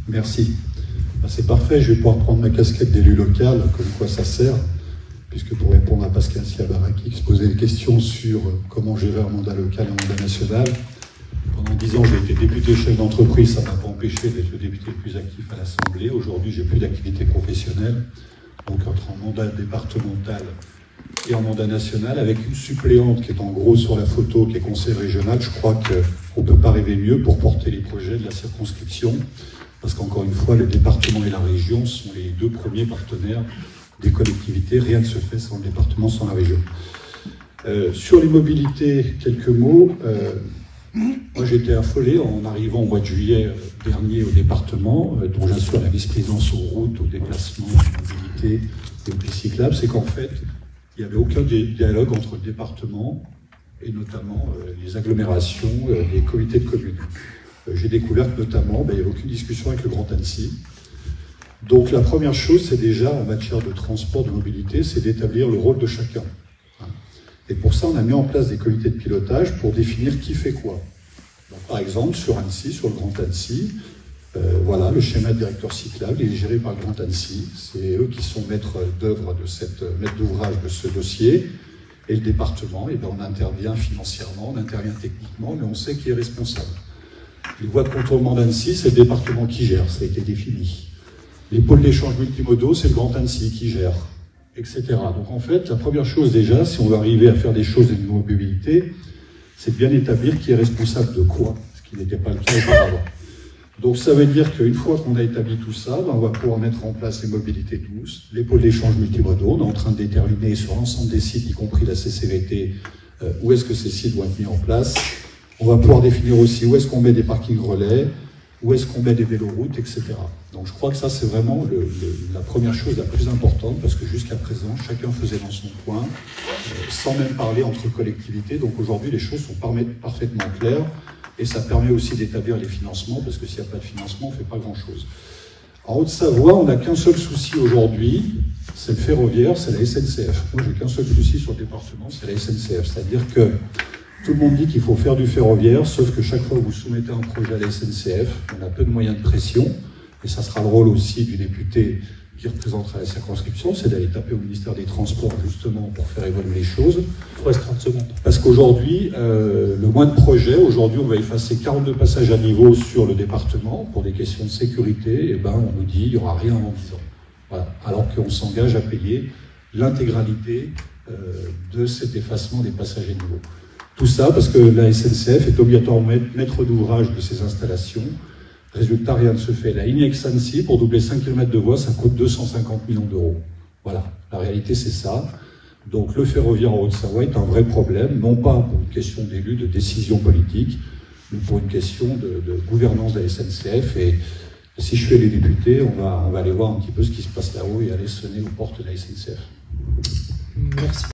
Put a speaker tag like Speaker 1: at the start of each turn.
Speaker 1: Merci. Ben, c'est parfait, je vais pouvoir prendre ma casquette d'élu local, comme quoi ça sert, puisque pour répondre à Pascal Siabaraki qui se posait des questions sur comment gérer un mandat local et un mandat national, pendant 10 ans j'ai été député chef d'entreprise, ça ne m'a pas empêché d'être le député le plus actif à l'Assemblée. Aujourd'hui j'ai plus d'activité professionnelle, donc entre un mandat départemental et un mandat national, avec une suppléante qui est en gros sur la photo, qui est conseil régional, je crois qu'on ne peut pas rêver mieux pour porter les projets de la circonscription, parce qu'encore une fois, le département et la région sont les deux premiers partenaires des collectivités. Rien ne se fait sans le département, sans la région. Sur les mobilités, quelques mots. Moi, j'ai été affolé en arrivant au mois de juillet dernier au département, dont j'assure la vice-présidence aux routes, aux déplacements, aux mobilités et aux pistes cyclables. C'est qu'en fait, il n'y avait aucun dialogue entre le département et notamment les agglomérations, les comités de communes. J'ai découvert que notamment, il n'y avait aucune discussion avec le Grand Annecy. Donc la première chose, c'est déjà en matière de transport, de mobilité, c'est d'établir le rôle de chacun. Et pour ça, on a mis en place des comités de pilotage pour définir qui fait quoi. Donc, par exemple, sur Annecy, sur le Grand Annecy, voilà, le schéma de directeur cyclable, il est géré par le Grand Annecy. C'est eux qui sont maîtres d'œuvre maîtres d'ouvrage de ce dossier. Et le département, on intervient financièrement, on intervient techniquement, mais on sait qui est responsable. Les voies de contournement d'Annecy, c'est le département qui gère, ça a été défini. Les pôles d'échange multimodaux, c'est le Grand Annecy qui gère, etc. Donc en fait, la première chose déjà, si on veut arriver à faire des choses de mobilité, c'est de bien établir qui est responsable de quoi, ce qui n'était pas le cas auparavant. Donc ça veut dire qu'une fois qu'on a établi tout ça, on va pouvoir mettre en place les mobilités douces, les pôles d'échange multimodaux. On est en train de déterminer sur l'ensemble des sites, y compris la CCVT, où est-ce que ces sites vont être mis en place. On va pouvoir définir aussi où est-ce qu'on met des parkings relais, où est-ce qu'on met des véloroutes, etc. Donc je crois que ça, c'est vraiment la première chose la plus importante, parce que jusqu'à présent, chacun faisait dans son coin, sans même parler entre collectivités. Donc aujourd'hui, les choses sont parfaitement claires, et ça permet aussi d'établir les financements, parce que s'il n'y a pas de financement, on ne fait pas grand-chose. En Haute-Savoie, on n'a qu'un seul souci aujourd'hui, c'est le ferroviaire, c'est la SNCF. Moi, j'ai qu'un seul souci sur le département, c'est la SNCF. C'est-à-dire que tout le monde dit qu'il faut faire du ferroviaire, sauf que chaque fois que vous soumettez un projet à la SNCF, on a peu de moyens de pression, et ça sera le rôle aussi du député qui représentera la circonscription, c'est d'aller taper au ministère des Transports justement pour faire évoluer les choses.
Speaker 2: Il vous reste 30 secondes.
Speaker 1: Parce qu'aujourd'hui, le moindre projet, aujourd'hui on va effacer 42 passages à niveau sur le département pour des questions de sécurité, et on nous dit qu'il n'y aura rien en 10 ans. Voilà. Alors qu'on s'engage à payer l'intégralité de cet effacement des passages à niveau. Tout ça parce que la SNCF est obligatoirement maître d'ouvrage de ces installations. Résultat, rien ne se fait. La ligne Aix-Annecy, pour doubler 5 km de voie, ça coûte 250 millions d'euros. Voilà, la réalité c'est ça. Donc le ferroviaire en Haute-Savoie est un vrai problème, non pas pour une question d'élu, de décision politique, mais pour une question de gouvernance de la SNCF. Et si je fais les députés, on va aller voir un petit peu ce qui se passe là-haut et aller sonner aux portes de la SNCF.
Speaker 2: Merci.